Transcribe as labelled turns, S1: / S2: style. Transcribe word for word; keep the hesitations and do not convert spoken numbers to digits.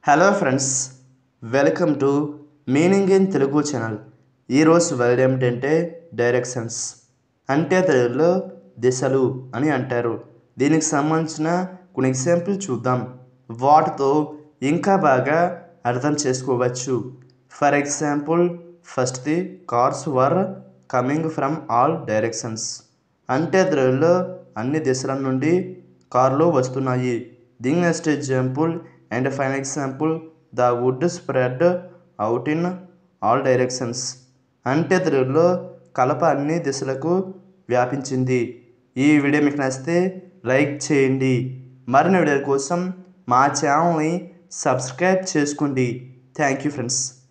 S1: Hello friends, welcome to meaning in Telugu channel. ఈరోజు word ఏమిటంటే directions అంటే తెలుగులో దిశలు అని అంటారు. దీనికి సంబంధించిన కొన్ని ఎగ్జాంపుల్ చూద్దాం. వాటితో ఇంకా బాగా అర్థం చేసుకోవచ్చు. ఫర్ ఎగ్జాంపుల్, ఫస్ట్ది cars were coming from all directions అంటే తెలుగులో అన్ని దిశల నుండి కార్లు వస్తున్నాయి. దీని next example and final example, the wood spread out in all directions అంటే తెలుగులో కలప అన్ని దిశలకు వ్యాపించింది. ఈ వీడియో మీకు నచ్చితే లైక్ చేయండి. మరిన్ని వీడియోల కోసం మా ఛానల్ని సబ్స్క్రైబ్ చేసుకోండి. Thank you friends.